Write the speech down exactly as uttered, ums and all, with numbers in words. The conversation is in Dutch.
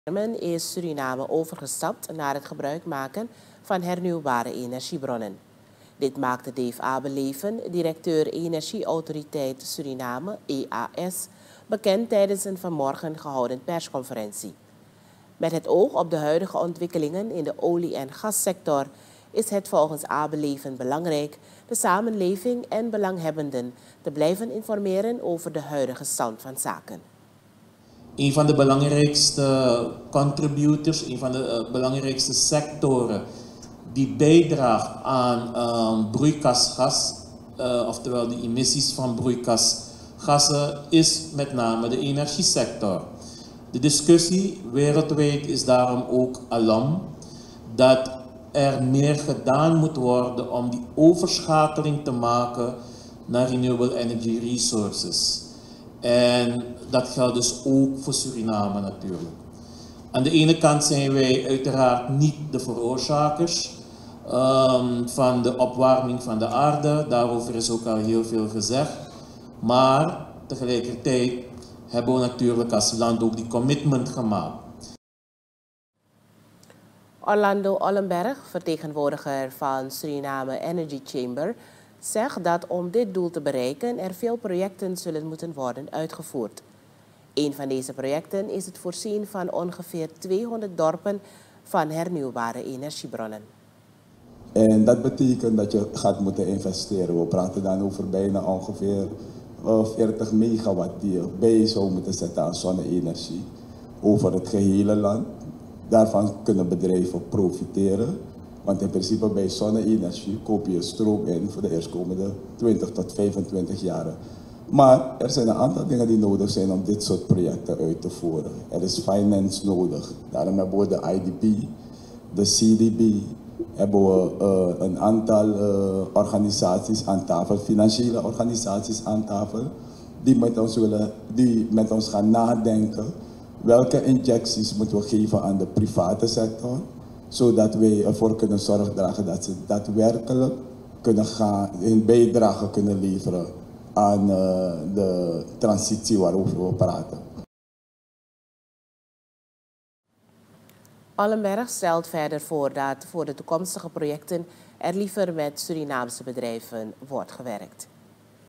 is Suriname overgestapt naar het gebruik maken van hernieuwbare energiebronnen. Dit maakte Dave Abeleven, directeur Energieautoriteit Suriname, E A S, bekend tijdens een vanmorgen gehouden persconferentie. Met het oog op de huidige ontwikkelingen in de olie- en gassector is het volgens Abeleven belangrijk de samenleving en belanghebbenden te blijven informeren over de huidige stand van zaken. Een van de belangrijkste contributors, een van de uh, belangrijkste sectoren die bijdraagt aan uh, broeikasgas, uh, oftewel de emissies van broeikasgassen, is met name de energiesector. De discussie wereldwijd is daarom ook alom dat er meer gedaan moet worden om die overschakeling te maken naar renewable energy resources. En dat geldt dus ook voor Suriname natuurlijk. Aan de ene kant zijn wij uiteraard niet de veroorzakers um, van de opwarming van de aarde. Daarover is ook al heel veel gezegd. Maar tegelijkertijd hebben we natuurlijk als land ook die commitment gemaakt. Orlando Ollenberg, vertegenwoordiger van Suriname Energy Chamber, zegt dat om dit doel te bereiken er veel projecten zullen moeten worden uitgevoerd. Een van deze projecten is het voorzien van ongeveer tweehonderd dorpen van hernieuwbare energiebronnen. En dat betekent dat je gaat moeten investeren. We praten dan over bijna ongeveer uh, veertig megawatt die je bij zou moeten zetten aan zonne-energie over het gehele land. Daarvan kunnen bedrijven profiteren. Want in principe bij zonne-energie koop je stroom in voor de eerstkomende twintig tot vijfentwintig jaren. Maar er zijn een aantal dingen die nodig zijn om dit soort projecten uit te voeren. Er is finance nodig. Daarom hebben we de I D B, de C D B, hebben we uh, een aantal uh, organisaties aan tafel, financiële organisaties aan tafel, die met ons, willen, die met ons gaan nadenken welke injecties moeten we geven aan de private sector, zodat wij ervoor kunnen zorgen dragen dat ze daadwerkelijk kunnen gaan, hun bijdrage kunnen leveren aan uh, de transitie waarover we praten. Ollenberg stelt verder voor dat voor de toekomstige projecten er liever met Surinaamse bedrijven wordt gewerkt.